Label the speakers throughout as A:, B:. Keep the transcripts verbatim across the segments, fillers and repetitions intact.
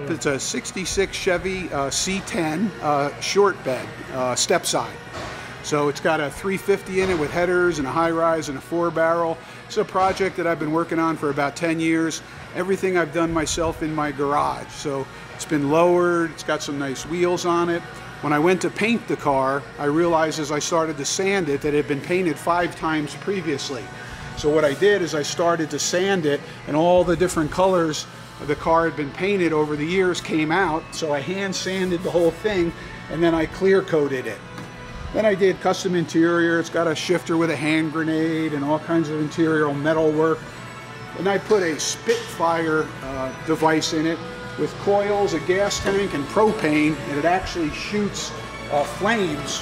A: up. It's a sixty-six Chevy uh, C ten uh, short bed, uh, step side. So it's got a three fifty in it with headers and a high rise and a four barrel. It's a project that I've been working on for about ten years. Everything I've done myself in my garage. So it's been lowered, it's got some nice wheels on it. When I went to paint the car, I realized as I started to sand it that it had been painted five times previously. So what I did is I started to sand it, and all the different colors the car had been painted over the years came out. So I hand sanded the whole thing, and then I clear coated it. Then I did custom interior. It's got a shifter with a hand grenade and all kinds of interior metal work. And I put a Spitfire uh, device in it with coils, a gas tank, and propane, and it actually shoots uh, flames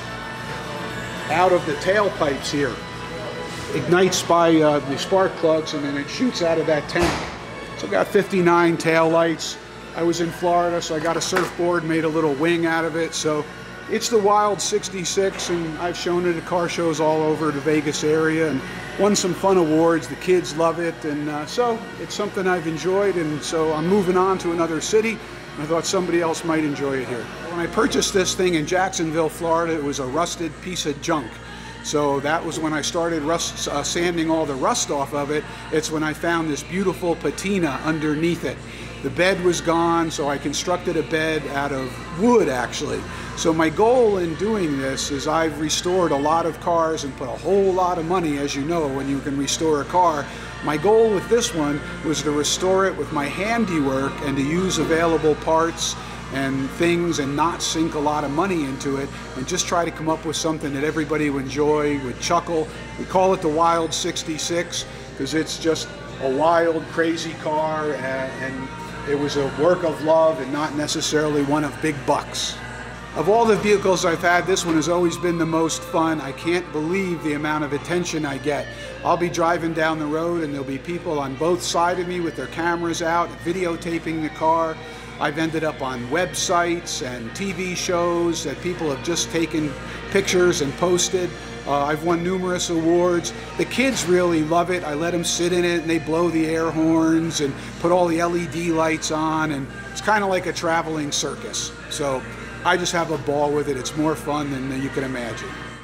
A: out of the tailpipes here. Ignites by uh, the spark plugs, and then it shoots out of that tank. So I got fifty-nine tail lights. I was in Florida, so I got a surfboard, made a little wing out of it. So it's the Wild sixty-six, and I've shown it at car shows all over the Vegas area and won some fun awards. The kids love it, and uh, so it's something I've enjoyed, and so I'm moving on to another city, and I thought somebody else might enjoy it here. When I purchased this thing in Jacksonville, Florida, it was a rusted piece of junk. So that was when I started rust, uh, sanding all the rust off of it. It's when I found this beautiful patina underneath it. The bed was gone, so I constructed a bed out of wood, actually. So my goal in doing this is I've restored a lot of cars and put a whole lot of money, as you know, when you can restore a car. My goal with this one was to restore it with my handiwork and to use available parts and things and not sink a lot of money into it, and just try to come up with something that everybody would enjoy, would chuckle. We call it the Wild sixty-six because it's just a wild, crazy car, and it was a work of love and not necessarily one of big bucks. Of all the vehicles I've had, this one has always been the most fun. I can't believe the amount of attention I get. I'll be driving down the road and there'll be people on both sides of me with their cameras out, videotaping the car. I've ended up on websites and T V shows that people have just taken pictures and posted. Uh, I've won numerous awards. The kids really love it. I let them sit in it and they blow the air horns and put all the L E D lights on, and it's kind of like a traveling circus. So I just have a ball with it. It's more fun than you can imagine.